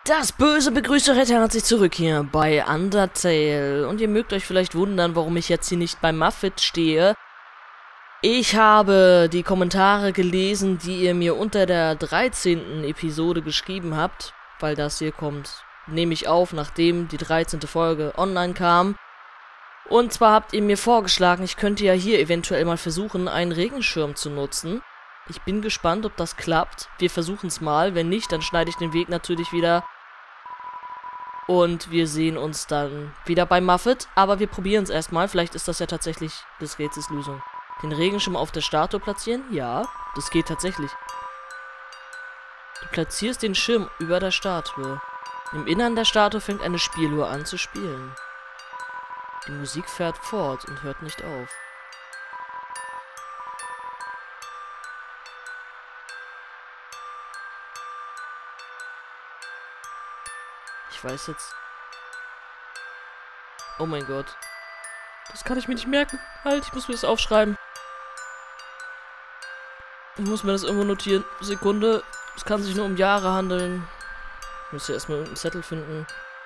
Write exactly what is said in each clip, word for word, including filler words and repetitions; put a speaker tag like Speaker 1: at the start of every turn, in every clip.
Speaker 1: Das Böse begrüßt euch recht herzlich zurück hier bei Undertale. Und ihr mögt euch vielleicht wundern, warum ich jetzt hier nicht bei Muffet stehe. Ich habe die Kommentare gelesen, die ihr mir unter der dreizehnten Episode geschrieben habt. Weil das hier kommt, nehme ich auf, nachdem die dreizehnte Folge online kam. Und zwar habt ihr mir vorgeschlagen, ich könnte ja hier eventuell mal versuchen, einen Regenschirm zu nutzen. Ich bin gespannt, ob das klappt. Wir versuchen es mal. Wenn nicht, dann schneide ich den Weg natürlich wieder. Und wir sehen uns dann wieder bei Muffet. Aber wir probieren es erstmal. Vielleicht ist das ja tatsächlich des Rätsels Lösung. Den Regenschirm auf der Statue platzieren? Ja, das geht tatsächlich. Du platzierst den Schirm über der Statue. Im Innern der Statue fängt eine Spieluhr an zu spielen. Die Musik fährt fort und hört nicht auf. Ich weiß jetzt... Oh mein Gott. Das kann ich mir nicht merken. Halt, ich muss mir das aufschreiben. Ich muss mir das irgendwo notieren. Sekunde. Es kann sich nur um Jahre handeln. Ich muss hier erstmal irgendeinen Zettel finden.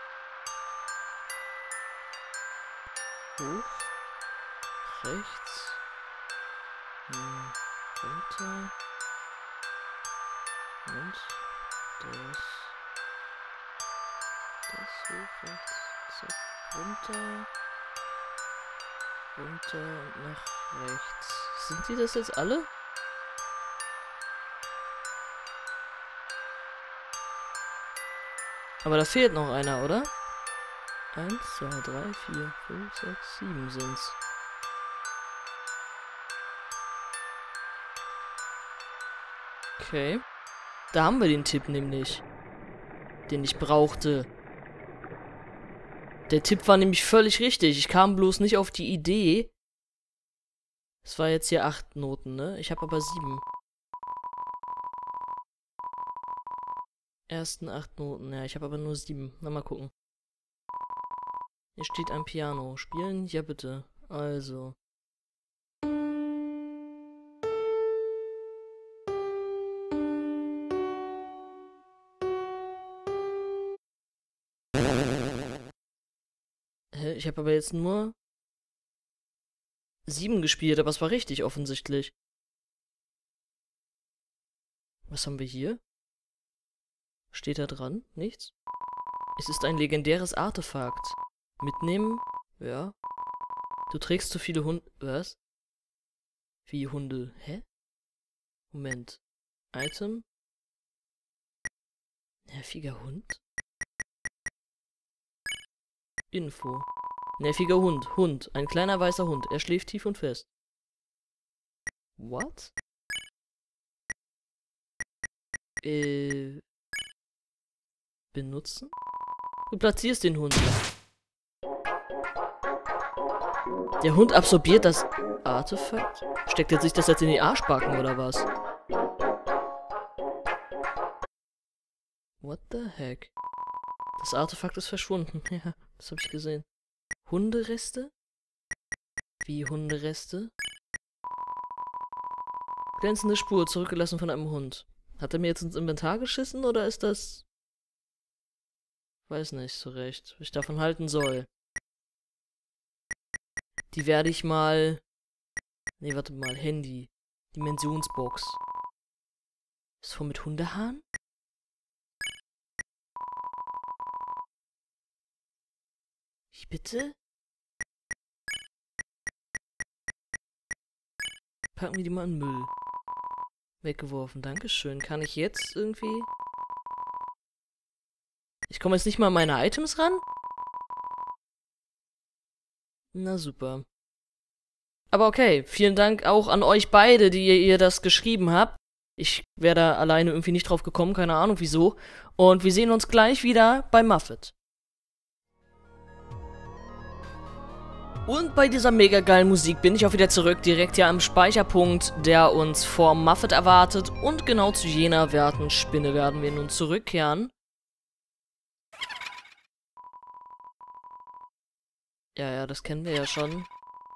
Speaker 1: Hoch. Rechts. Hm, runter. Und das. Das hoch, rechts. Zack. Runter. Runter und nach rechts. Sind die das jetzt alle? Aber da fehlt noch einer, oder? Eins, zwei, drei, vier, fünf, sechs, sieben sind's. Okay. Da haben wir den Tipp nämlich. Den ich brauchte. Der Tipp war nämlich völlig richtig. Ich kam bloß nicht auf die Idee. Es war jetzt hier acht Noten, ne? Ich habe aber sieben. Ersten acht Noten. Ja, ich habe aber nur sieben. Na, mal gucken. Hier steht ein Piano. Spielen? Ja, bitte. Also. Hä? Ich habe aber jetzt nur sieben gespielt, aber es war richtig offensichtlich. Was haben wir hier? Steht da dran? Nichts? Es ist ein legendäres Artefakt. Mitnehmen? Ja. Du trägst zu viele Hunde... Was? Wie Hunde? Hä? Moment. Item? Nerviger Hund? Info. Nerviger Hund. Hund. Ein kleiner weißer Hund. Er schläft tief und fest. What? Äh... Benutzen? Du platzierst den Hund. Der Hund absorbiert das Artefakt? Steckt er sich das jetzt in die Arschbacken oder was? What the heck? Das Artefakt ist verschwunden. Ja, das habe ich gesehen. Hundereste? Wie Hundereste? Glänzende Spur, zurückgelassen von einem Hund. Hat er mir jetzt ins Inventar geschissen oder ist das... Weiß nicht so recht, was ich davon halten soll. Die werde ich mal... Nee, warte mal, Handy. Dimensionsbox. Ist voll mit Hundehahn? Wie bitte? Packen wir die mal in den Müll. Weggeworfen, dankeschön. Kann ich jetzt irgendwie... Ich komme jetzt nicht mal an meine Items ran? Na super. Aber okay, vielen Dank auch an euch beide, die ihr, ihr das geschrieben habt. Ich wäre da alleine irgendwie nicht drauf gekommen, keine Ahnung wieso. Und wir sehen uns gleich wieder bei Muffet. Und bei dieser mega geilen Musik bin ich auch wieder zurück, direkt hier am Speicherpunkt, der uns vor Muffet erwartet. Und genau zu jener werten Spinne werden wir nun zurückkehren. Ja, ja, das kennen wir ja schon.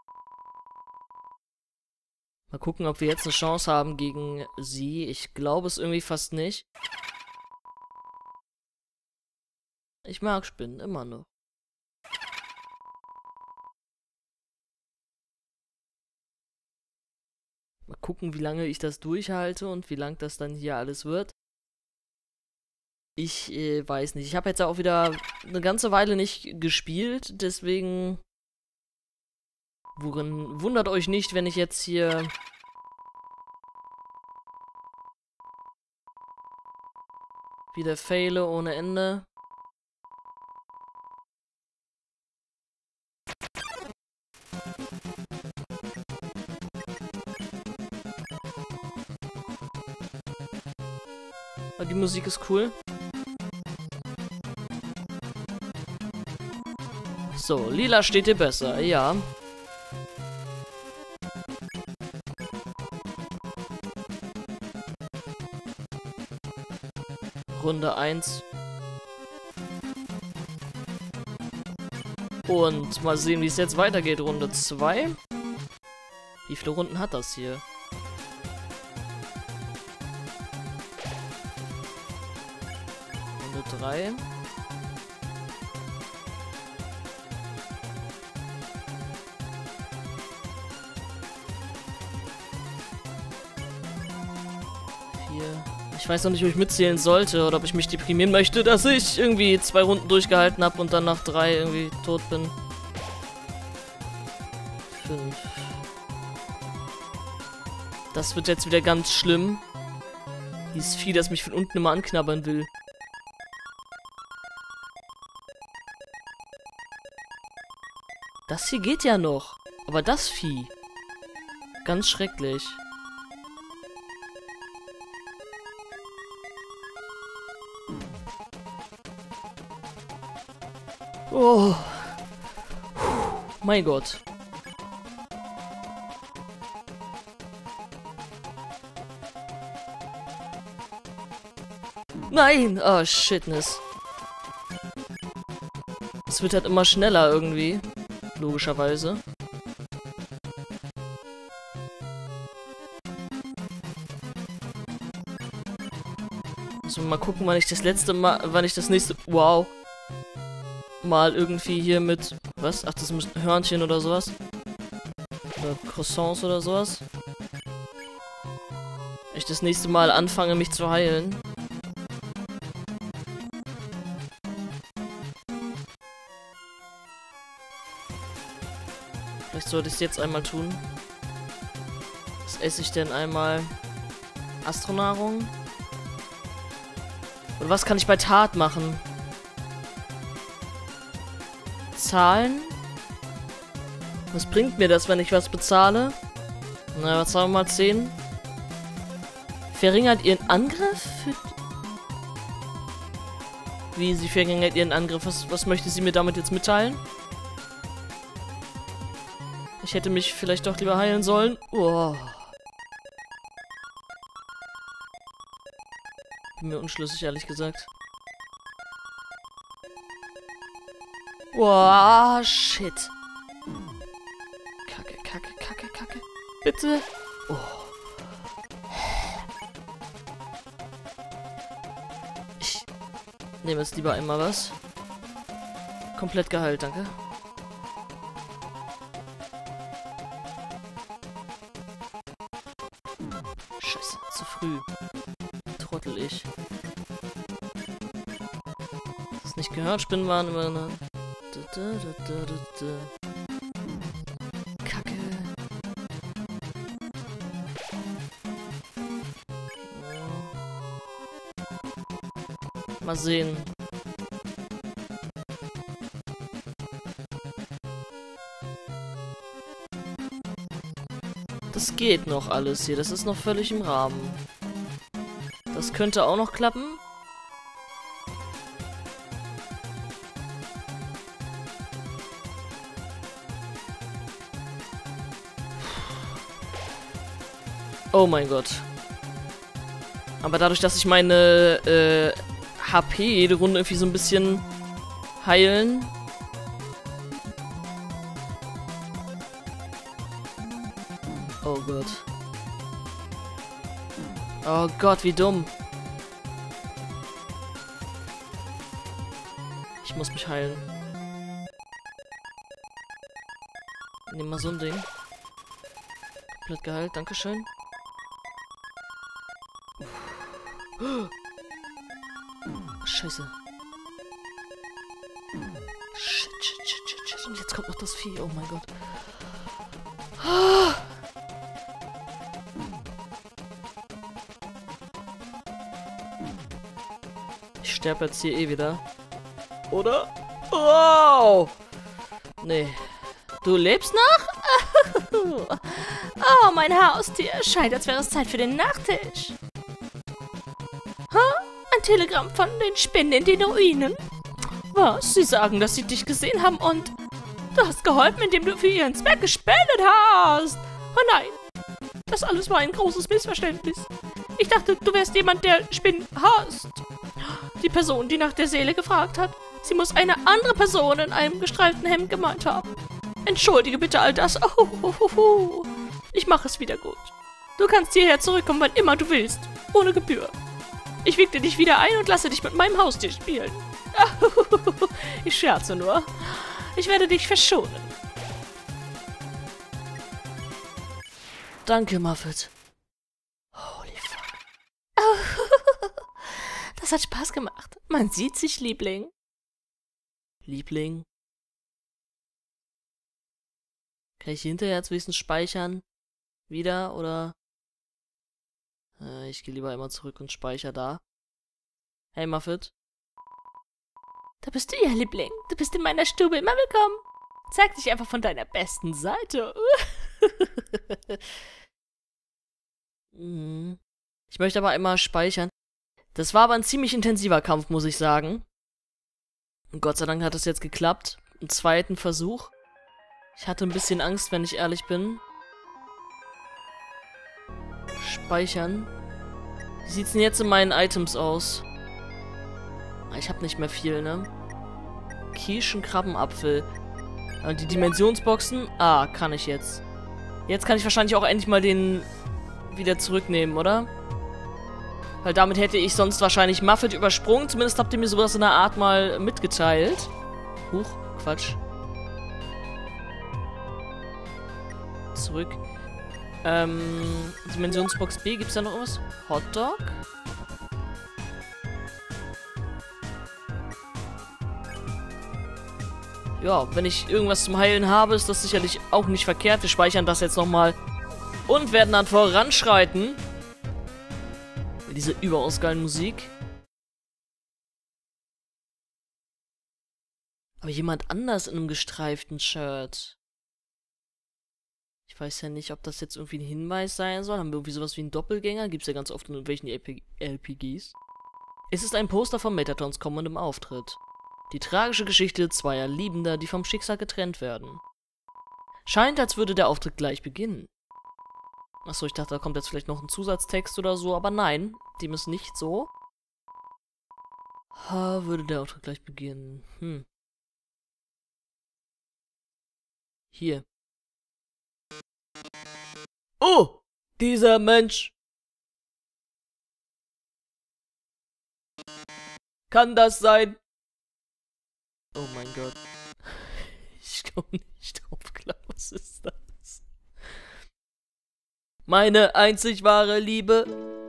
Speaker 1: Mal gucken, ob wir jetzt eine Chance haben gegen sie. Ich glaube es irgendwie fast nicht. Ich mag Spinnen, immer noch. Mal gucken, wie lange ich das durchhalte und wie lang das dann hier alles wird. Ich äh, weiß nicht. Ich habe jetzt auch wieder eine ganze Weile nicht gespielt, deswegen worin, wundert euch nicht, wenn ich jetzt hier wieder faile ohne Ende. Aber die Musik ist cool. So, lila steht dir besser, ja. Runde eins. Und mal sehen, wie es jetzt weitergeht. Runde zwei. Wie viele Runden hat das hier? Runde drei. Ich weiß noch nicht, ob ich mitzählen sollte oder ob ich mich deprimieren möchte, dass ich irgendwie zwei Runden durchgehalten habe und dann nach drei irgendwie tot bin. Fünf. Das wird jetzt wieder ganz schlimm. Dieses Vieh, das mich von unten immer anknabbern will. Das hier geht ja noch. Aber das Vieh. Ganz schrecklich. Oh. Mein Gott. Nein! Oh, shitness. Es wird halt immer schneller irgendwie. Logischerweise. Also mal gucken, wann ich das letzte Mal, wann ich das nächste... Wow. Mal irgendwie hier mit... Was? Ach, das müssen Hörnchen oder sowas? Oder Croissants oder sowas? Ich das nächste Mal anfange, mich zu heilen. Vielleicht sollte ich es jetzt einmal tun. Was esse ich denn einmal? Astronahrung? Oder was kann ich bei Tat machen? Zahlen? Was bringt mir das, wenn ich was bezahle? Na, was sagen wir mal? zehn? Verringert ihren Angriff? Wie, sie verringert ihren Angriff? Was, was möchte sie mir damit jetzt mitteilen? Ich hätte mich vielleicht doch lieber heilen sollen. Oh. Bin mir unschlüssig, ehrlich gesagt. Wow, shit. Kacke, kacke, kacke, kacke. Bitte. Oh. Ich nehme jetzt lieber einmal was. Komplett geheilt, danke. Scheiße, zu früh. Trottel ich. Das nicht gehört, Spinnen waren immer eine... Da, da, da, da, da. Kacke. Ja. Mal sehen. Das geht noch alles hier. Das ist noch völlig im Rahmen. Das könnte auch noch klappen. Oh mein Gott. Aber dadurch, dass ich meine äh, H P jede Runde irgendwie so ein bisschen heilen. Oh Gott. Oh Gott, wie dumm. Ich muss mich heilen. Nehmen wir so ein Ding. Komplett geheilt, dankeschön. Scheiße. Shit, shit, shit, shit, shit. Und jetzt kommt noch das Vieh. Oh mein Gott. Ich sterbe jetzt hier eh wieder. Oder? Wow! Nee. Du lebst noch? Oh, mein Haustier. Scheint, als wäre es Zeit für den Nachtisch. Ha? Ein Telegramm von den Spinnen in den Ruinen? Was? Sie sagen, dass sie dich gesehen haben und du hast geholfen, indem du für ihren Zweck gespendet hast. Oh nein. Das alles war ein großes Missverständnis. Ich dachte, du wärst jemand, der Spinnen hasst. Die Person, die nach der Seele gefragt hat, sie muss eine andere Person in einem gestreiften Hemd gemeint haben. Entschuldige bitte all das. Oh, oh, oh, oh. Ich mache es wieder gut. Du kannst hierher zurückkommen, wann immer du willst. Ohne Gebühr. Ich wickle dich wieder ein und lasse dich mit meinem Haustier spielen. Ich scherze nur. Ich werde dich verschonen. Danke, Muffet. Holy fuck. Oh, das hat Spaß gemacht. Man sieht sich, Liebling. Liebling? Kann ich hinterher jetzt wenigstens speichern? Wieder, oder? Äh, ich gehe lieber immer zurück und speichere da. Hey, Muffet. Da bist du ja, Liebling. Du bist in meiner Stube immer willkommen. Zeig dich einfach von deiner besten Seite. Ich möchte aber immer speichern. Das war aber ein ziemlich intensiver Kampf, muss ich sagen. Und Gott sei Dank hat es jetzt geklappt. Im zweiten Versuch. Ich hatte ein bisschen Angst, wenn ich ehrlich bin. Speichern. Wie sieht's denn jetzt in meinen Items aus? Ich habe nicht mehr viel, ne? Kirschen, Krabbenapfel. Die Dimensionsboxen. Ah, kann ich jetzt. Jetzt kann ich wahrscheinlich auch endlich mal den wieder zurücknehmen, oder? Weil damit hätte ich sonst wahrscheinlich Muffet übersprungen. Zumindest habt ihr mir sowas in der Art mal mitgeteilt. Huch, Quatsch. Zurück. Ähm, Dimensionsbox B. Gibt's da noch irgendwas? Hotdog? Ja, wenn ich irgendwas zum Heilen habe, ist das sicherlich auch nicht verkehrt. Wir speichern das jetzt nochmal und werden dann voranschreiten. Mit dieser überaus geilen Musik. Aber jemand anders in einem gestreiften Shirt. Ich weiß ja nicht, ob das jetzt irgendwie ein Hinweis sein soll. Haben wir irgendwie sowas wie einen Doppelgänger? Gibt es ja ganz oft in irgendwelchen L P Gs. Es ist ein Poster von Metatons kommendem Auftritt. Die tragische Geschichte zweier Liebender, die vom Schicksal getrennt werden. Scheint, als würde der Auftritt gleich beginnen. Achso, ich dachte, da kommt jetzt vielleicht noch ein Zusatztext oder so, aber nein, dem ist nicht so. Ha, würde der Auftritt gleich beginnen. Hm. Hier. Oh, dieser Mensch. Kann das sein? Oh mein Gott. Ich komme nicht drauf klar. Was ist das? Meine einzig wahre Liebe.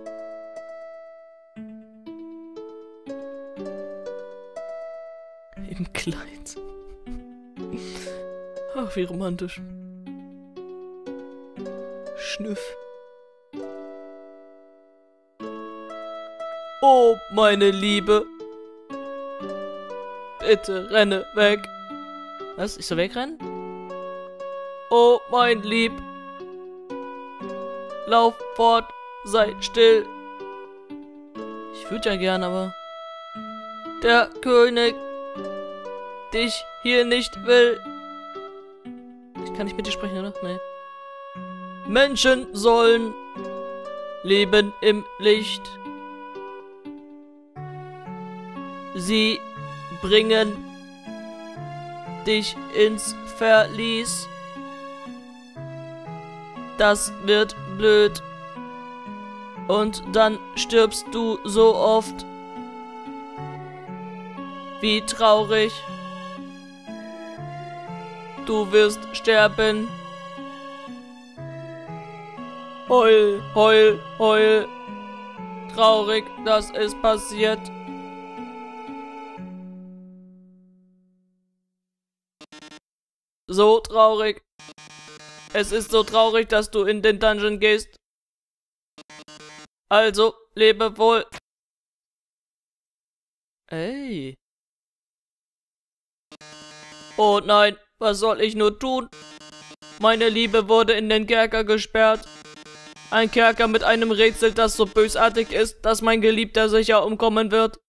Speaker 1: Im Kleid. Ach, wie romantisch. Schnüff. Oh, meine Liebe. Bitte renne weg. Was? Ich soll wegrennen? Oh, mein Lieb. Lauf fort. Sei still. Ich würde ja gern, aber... Der König dich hier nicht will. Ich kann nicht mit dir sprechen, oder? Nee. Menschen sollen leben im Licht. Sie bringen dich ins Verlies. Das wird blöd. Und dann stirbst du so oft. Wie traurig. Du wirst sterben. Heul, heul, heul. Traurig, dass es passiert. So traurig. Es ist so traurig, dass du in den Dungeon gehst. Also, lebe wohl. Ey. Oh nein, was soll ich nur tun? Meine Liebe wurde in den Kerker gesperrt. Ein Kerker mit einem Rätsel, das so bösartig ist, dass mein Geliebter sicher umkommen wird.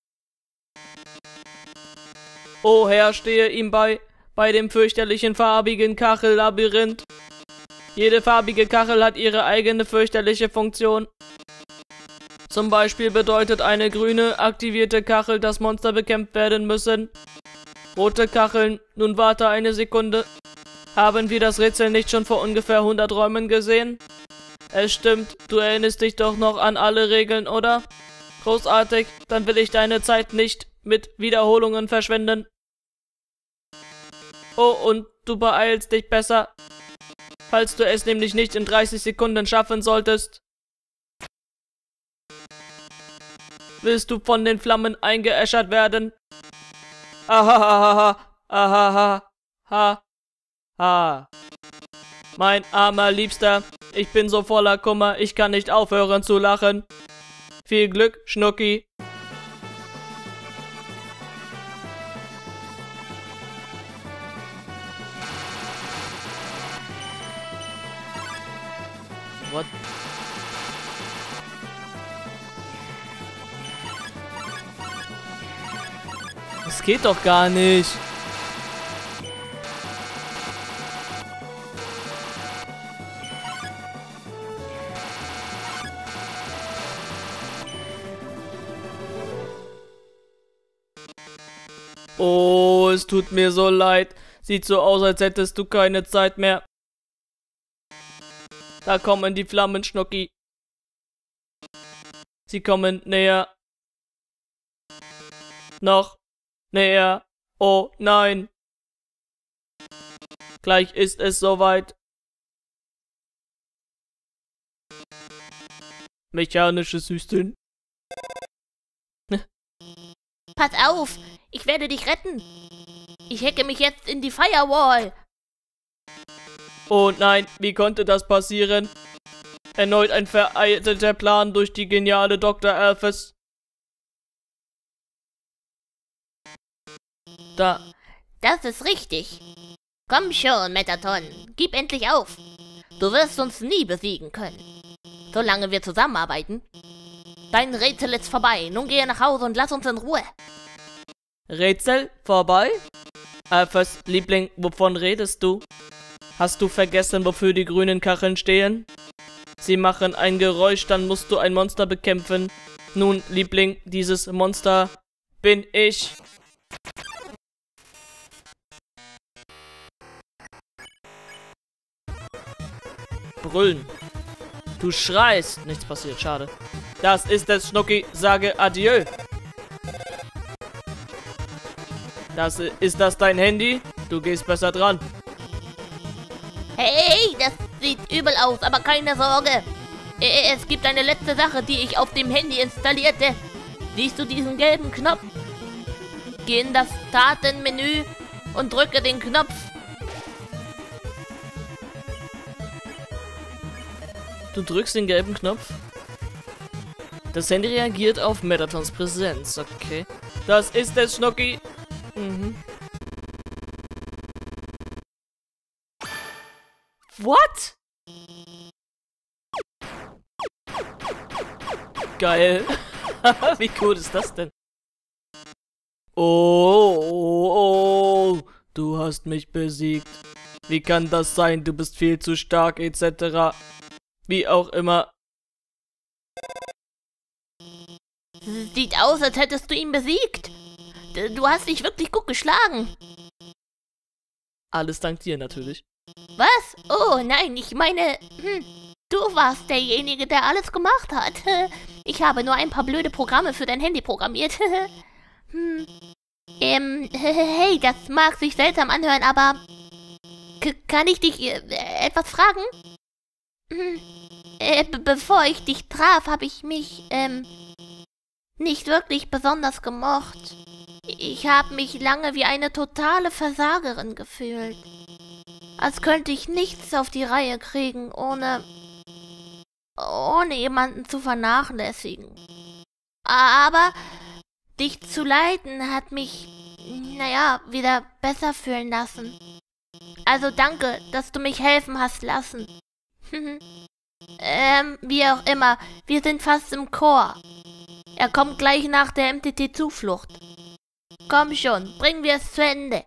Speaker 1: O Herr, stehe ihm bei, bei dem fürchterlichen farbigen Kachellabyrinth. Jede farbige Kachel hat ihre eigene fürchterliche Funktion. Zum Beispiel bedeutet eine grüne, aktivierte Kachel, dass Monster bekämpft werden müssen. Rote Kacheln, nun warte eine Sekunde. Haben wir das Rätsel nicht schon vor ungefähr hundert Räumen gesehen? Es stimmt, du erinnerst dich doch noch an alle Regeln, oder? Großartig, dann will ich deine Zeit nicht mit Wiederholungen verschwenden. Oh, und du beeilst dich besser, falls du es nämlich nicht in dreißig Sekunden schaffen solltest. Willst du von den Flammen eingeäschert werden? Ahahaha, ahaha, ha, ha. Mein armer Liebster, ich bin so voller Kummer, ich kann nicht aufhören zu lachen. Viel Glück, Schnucki. What? Das geht doch gar nicht. Oh, es tut mir so leid. Sieht so aus, als hättest du keine Zeit mehr. Da kommen die Flammen, Schnucki. Sie kommen näher. Noch näher. Oh nein. Gleich ist es soweit. Mechanisches System.
Speaker 2: Pass auf, ich werde dich retten. Ich hacke mich jetzt in die Firewall.
Speaker 1: Oh nein, wie konnte das passieren? Erneut ein vereitelter Plan durch die geniale Doktor Alphys. Da.
Speaker 2: Das ist richtig. Komm schon, Metaton, gib endlich auf. Du wirst uns nie besiegen können, solange wir zusammenarbeiten. Dein Rätsel ist vorbei. Nun gehe nach Hause und lass uns in Ruhe.
Speaker 1: Rätsel? Vorbei? Alphys, Liebling, wovon redest du? Hast du vergessen, wofür die grünen Kacheln stehen? Sie machen ein Geräusch, dann musst du ein Monster bekämpfen. Nun, Liebling, dieses Monster bin ich. Brüllen. Du schreist. Nichts passiert, schade. Das ist es, Schnucki. Sage Adieu. Das, ist das dein Handy? Du gehst besser dran.
Speaker 2: Hey, das sieht übel aus, aber keine Sorge. Es gibt eine letzte Sache, die ich auf dem Handy installierte. Siehst du diesen gelben Knopf? Geh in das Datenmenü und drücke den Knopf.
Speaker 1: Du drückst den gelben Knopf. Das Handy reagiert auf Metatons Präsenz. Okay. Das ist es, Schnucki. Mhm. What? Geil. Wie cool ist das denn? Oh, oh, oh, du hast mich besiegt. Wie kann das sein? Du bist viel zu stark, et cetera. Wie auch immer.
Speaker 2: Sieht aus, als hättest du ihn besiegt. Du hast dich wirklich gut geschlagen.
Speaker 1: Alles dank dir natürlich.
Speaker 2: Was? Oh nein, ich meine, hm, du warst derjenige, der alles gemacht hat. Ich habe nur ein paar blöde Programme für dein Handy programmiert. hm. Ähm, hey, das mag sich seltsam anhören, aber... K- kann ich dich äh, etwas fragen? Hm. Äh, be bevor ich dich traf, habe ich mich, ähm... nicht wirklich besonders gemocht. Ich habe mich lange wie eine totale Versagerin gefühlt. Als könnte ich nichts auf die Reihe kriegen, ohne... ohne jemanden zu vernachlässigen. Aber dich zu leiten hat mich, naja, wieder besser fühlen lassen. Also danke, dass du mich helfen hast lassen. ähm, wie auch immer, wir sind fast im Chor. Er kommt gleich nach der M T T-Zuflucht. Komm schon, bringen wir es zu Ende.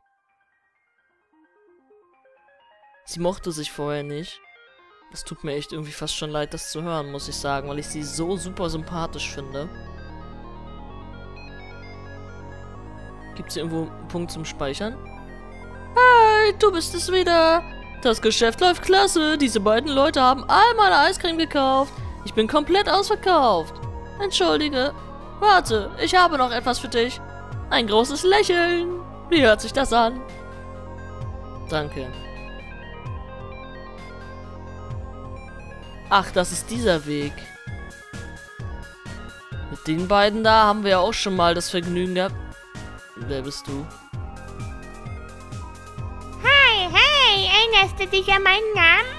Speaker 1: Sie mochte sich vorher nicht. Es tut mir echt irgendwie fast schon leid, das zu hören, muss ich sagen, weil ich sie so super sympathisch finde. Gibt es hier irgendwo einen Punkt zum Speichern? Hey, du bist es wieder. Das Geschäft läuft klasse. Diese beiden Leute haben all meine Eiscreme gekauft. Ich bin komplett ausverkauft. Entschuldige. Warte, ich habe noch etwas für dich. Ein großes Lächeln. Wie hört sich das an? Danke. Ach, das ist dieser Weg. Mit den beiden da haben wir ja auch schon mal das Vergnügen gehabt. Wer bist du?
Speaker 2: Hi, hey, erinnerst du dich an meinen Namen?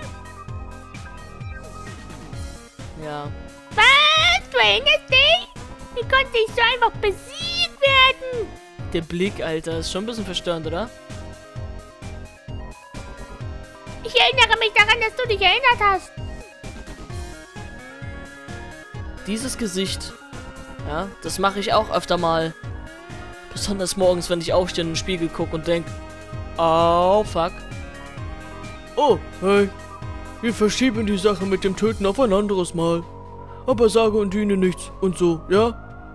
Speaker 1: Ja.
Speaker 2: Was? Du erinnerst dich? Wie konnte ich so einfach besiegt werden?
Speaker 1: Der Blick, Alter, ist schon ein bisschen verstörend, oder?
Speaker 2: Ich erinnere mich daran, dass du dich erinnert hast.
Speaker 1: Dieses Gesicht, ja, das mache ich auch öfter mal. Besonders morgens, wenn ich aufstehe und in den Spiegel gucke und denke, oh, fuck. Oh, hey, wir verschieben die Sache mit dem Töten auf ein anderes Mal. Aber sage und diene nichts und so, ja?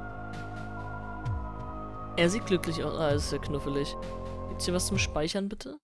Speaker 1: Er sieht glücklich aus. Ah, ist ja knuffelig. Gibt's hier was zum Speichern, bitte?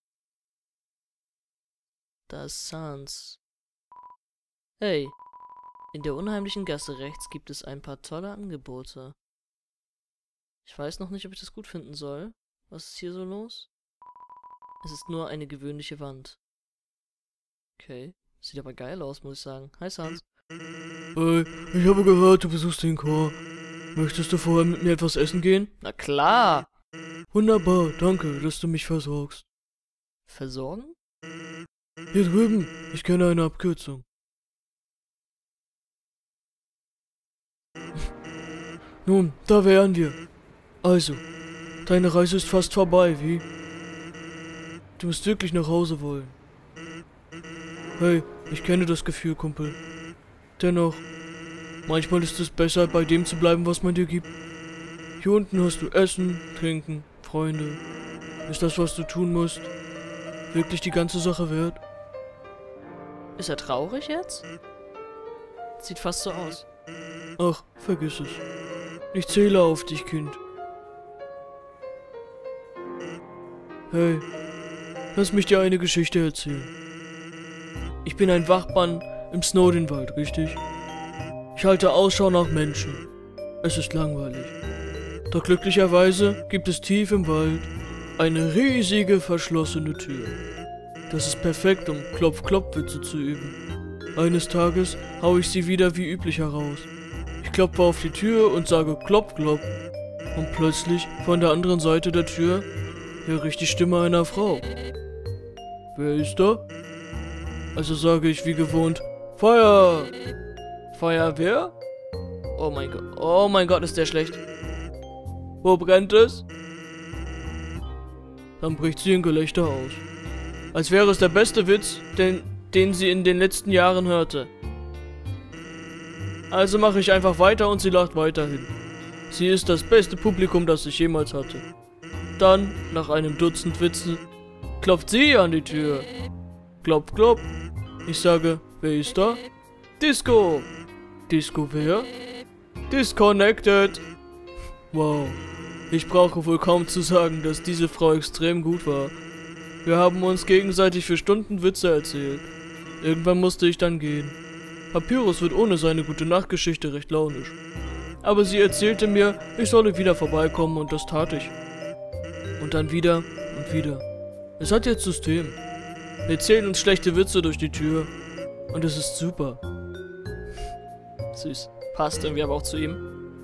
Speaker 1: Da ist Sans. Hey. In der unheimlichen Gasse rechts gibt es ein paar tolle Angebote. Ich weiß noch nicht, ob ich das gut finden soll. Was ist hier so los? Es ist nur eine gewöhnliche Wand. Okay. Sieht aber geil aus, muss ich sagen. Hi, Sans. Hey, ich habe gehört, du besuchst den Chor. Möchtest du vorher mit mir etwas essen gehen? Na klar. Wunderbar, danke, dass du mich versorgst. Versorgen? Hier drüben. Ich kenne eine Abkürzung. Nun, da wären wir. Also, deine Reise ist fast vorbei, wie? Du musst wirklich nach Hause wollen. Hey, ich kenne das Gefühl, Kumpel. Dennoch, manchmal ist es besser, bei dem zu bleiben, was man dir gibt. Hier unten hast du Essen, Trinken, Freunde. Ist das, was du tun musst, wirklich die ganze Sache wert? Ist er traurig jetzt? Sieht fast so aus. Ach, vergiss es. Ich zähle auf dich, Kind. Hey, lass mich dir eine Geschichte erzählen. Ich bin ein Wachmann im Snowdenwald, richtig? Ich halte Ausschau nach Menschen. Es ist langweilig. Doch glücklicherweise gibt es tief im Wald eine riesige verschlossene Tür. Das ist perfekt, um Klopf-Klopf-Witze zu üben. Eines Tages hau ich sie wieder wie üblich heraus. Ich klopfe auf die Tür und sage Klopf, Klopf. Und plötzlich von der anderen Seite der Tür höre ich die Stimme einer Frau. Wer ist da? Also sage ich wie gewohnt, Feuer! Feuerwehr? Oh mein Gott, oh mein Gott, ist der schlecht. Wo brennt es? Dann bricht sie in Gelächter aus. Als wäre es der beste Witz, den, den sie in den letzten Jahren hörte. Also mache ich einfach weiter und sie lacht weiterhin. Sie ist das beste Publikum, das ich jemals hatte. Dann, nach einem Dutzend Witzen, klopft sie an die Tür. Klopf, klopf. Ich sage, wer ist da? Disco. Disco wer? Disconnected. Wow. Ich brauche wohl kaum zu sagen, dass diese Frau extrem gut war. Wir haben uns gegenseitig für Stunden Witze erzählt. Irgendwann musste ich dann gehen. Papyrus wird ohne seine Gute-Nacht-Geschichte recht launisch. Aber sie erzählte mir, ich solle wieder vorbeikommen und das tat ich. Und dann wieder und wieder. Es hat jetzt System. Wir erzählen uns schlechte Witze durch die Tür. Und es ist super. Süß. Passt irgendwie aber auch zu ihm.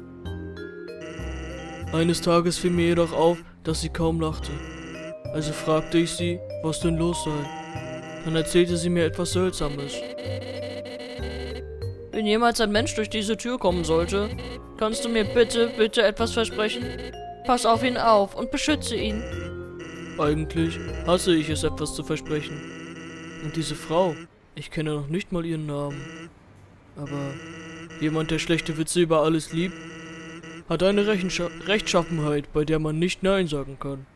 Speaker 1: Eines Tages fiel mir jedoch auf, dass sie kaum lachte. Also fragte ich sie, was denn los sei. Dann erzählte sie mir etwas Seltsames. Wenn jemals ein Mensch durch diese Tür kommen sollte, kannst du mir bitte, bitte etwas versprechen? Pass auf ihn auf und beschütze ihn. Eigentlich hasse ich es, etwas zu versprechen. Und diese Frau, ich kenne noch nicht mal ihren Namen. Aber jemand, der schlechte Witze über alles liebt, hat eine Rechenscha Rechtschaffenheit, bei der man nicht Nein sagen kann.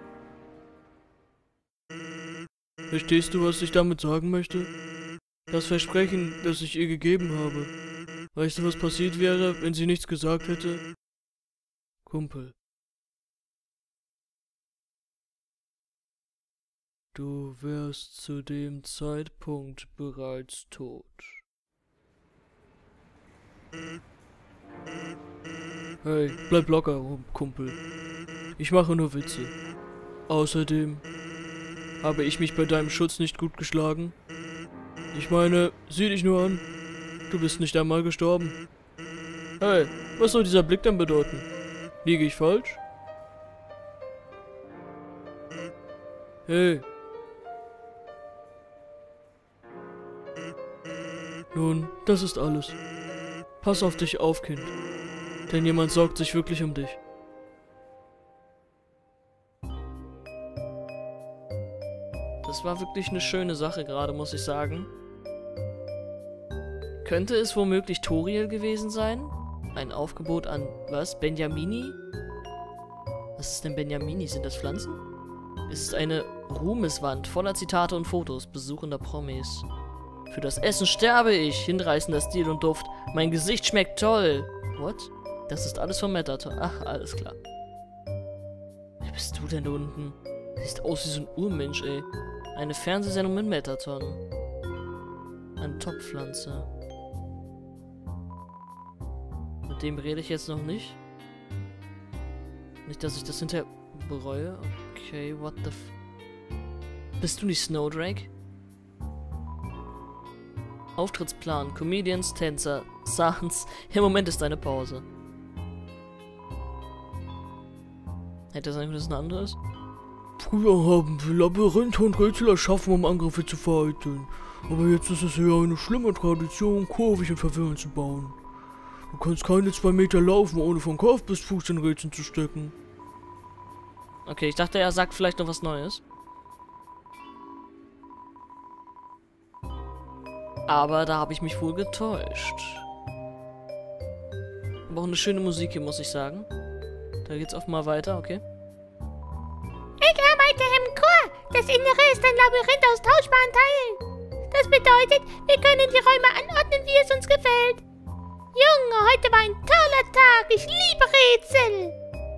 Speaker 1: Verstehst du, was ich damit sagen möchte? Das Versprechen, das ich ihr gegeben habe. Weißt du, was passiert wäre, wenn sie nichts gesagt hätte? Kumpel. Du wärst zu dem Zeitpunkt bereits tot. Hey, bleib locker, Kumpel. Ich mache nur Witze. Außerdem habe ich mich bei deinem Schutz nicht gut geschlagen. Ich meine, sieh dich nur an. Du bist nicht einmal gestorben. Hey, was soll dieser Blick denn bedeuten? Liege ich falsch? Hey. Nun, das ist alles. Pass auf dich auf, Kind. Denn jemand sorgt sich wirklich um dich. Das war wirklich eine schöne Sache gerade, muss ich sagen. Könnte es womöglich Toriel gewesen sein? Ein Aufgebot an, was? Benjamini? Was ist denn Benjamini? Sind das Pflanzen? Es ist eine Ruhmeswand voller Zitate und Fotos besuchender Promis. Für das Essen sterbe ich. Hinreißender Stil und Duft. Mein Gesicht schmeckt toll. What? Das ist alles von Metaton. Ach, alles klar. Wer bist du denn da unten? Siehst aus wie so ein Urmensch, ey. Eine Fernsehsendung mit Metaton. Eine Topfpflanze. Mit dem rede ich jetzt noch nicht. Nicht, dass ich das hinterher bereue. Okay, what the f... Bist du nicht Snowdrake? Auftrittsplan, Comedians, Tänzer, Sounds. Im Moment ist eine Pause. Hätte das eigentlich ein anderes? Früher haben wir Labyrinthe und Rätsel erschaffen, um Angriffe zu vereiteln. Aber jetzt ist es eher eine schlimme Tradition, kurvig und verwirrend zu bauen. Du kannst keine zwei Meter laufen, ohne von Kopf bis Fuß in Rätseln zu stecken. Okay, ich dachte, er sagt vielleicht noch was Neues. Aber da habe ich mich wohl getäuscht. Aber auch eine schöne Musik hier, muss ich sagen. Da geht's auch mal weiter, okay.
Speaker 2: Ich arbeite im Chor. Das Innere ist ein Labyrinth aus tauschbaren Teilen. Das bedeutet, wir können die Räume anordnen, wie es uns gefällt. Junge, heute war ein toller Tag. Ich liebe Rätsel.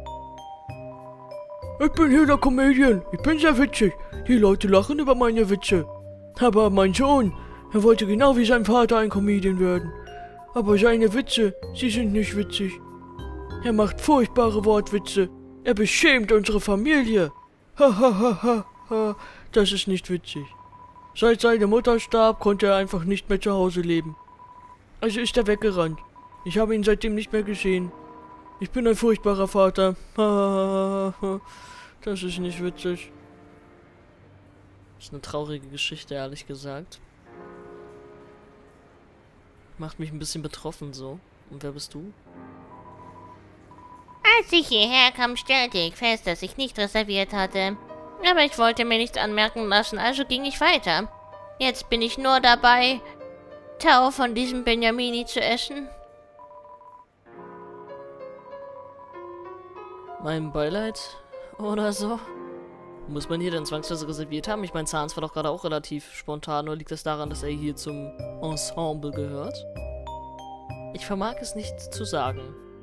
Speaker 3: Ich bin hier der Comedian. Ich bin sehr witzig. Die Leute lachen über meine Witze. Aber mein Sohn, er wollte genau wie sein Vater ein Comedian werden. Aber seine Witze, sie sind nicht witzig. Er macht furchtbare Wortwitze. Er beschämt unsere Familie. Ha ha ha ha ha. Das ist nicht witzig. Seit seine Mutter starb, konnte er einfach nicht mehr zu Hause leben. Also ist er weggerannt. Ich habe ihn seitdem nicht mehr gesehen. Ich bin ein furchtbarer Vater. Ha ha ha ha. Das ist nicht witzig.
Speaker 1: Das ist eine traurige Geschichte, ehrlich gesagt. Macht mich ein bisschen betroffen so. Und wer bist du?
Speaker 2: Als ich hierher kam, stellte ich fest, dass ich nicht reserviert hatte. Aber ich wollte mir nichts anmerken lassen, also ging ich weiter. Jetzt bin ich nur dabei, Tau von diesem Benjamini zu essen.
Speaker 1: Mein Beileid oder so? Muss man hier denn zwangsweise reserviert haben? Ich meine, Zahns war doch gerade auch relativ spontan, oder liegt das daran, dass er hier zum Ensemble gehört? Ich vermag es nicht zu sagen.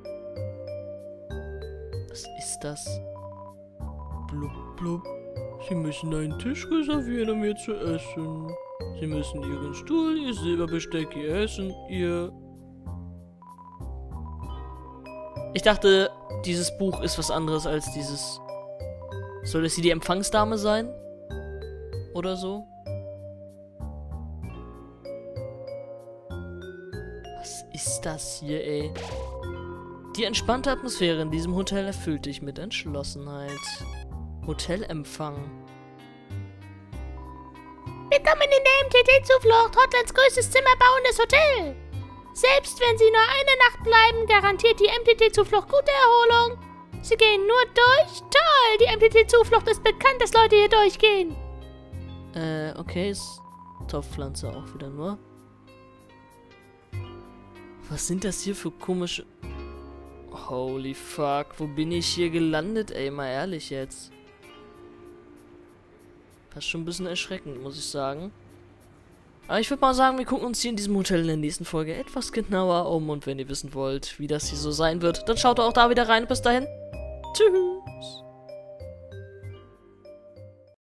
Speaker 1: Was ist das?
Speaker 3: Blub, blub. Sie müssen einen Tisch reservieren, um hier zu essen. Sie müssen Ihren Stuhl, Ihr Silberbesteck, Ihr Essen, Ihr...
Speaker 1: Ich dachte, dieses Buch ist was anderes als dieses Soll das hier die Empfangsdame sein? Oder so? Was ist das hier, ey? Die entspannte Atmosphäre in diesem Hotel erfüllt dich mit Entschlossenheit. Hotelempfang.
Speaker 2: Willkommen in der M T T-Zuflucht, Hotlands größtes zimmerbauendes Hotel. Selbst wenn Sie nur eine Nacht bleiben, garantiert die M T T-Zuflucht gute Erholung. Sie gehen nur durch? Toll! Die M T T-Zuflucht ist bekannt, dass Leute hier durchgehen.
Speaker 1: Äh, okay, ist Topfpflanze auch wieder nur. Was sind das hier für komische... Holy fuck, wo bin ich hier gelandet, ey, mal ehrlich jetzt. Fast schon ein bisschen erschreckend, muss ich sagen. Aber ich würde mal sagen, wir gucken uns hier in diesem Hotel in der nächsten Folge etwas genauer um. Und wenn ihr wissen wollt, wie das hier so sein wird, dann schaut auch da wieder rein. Bis dahin. Tschüss.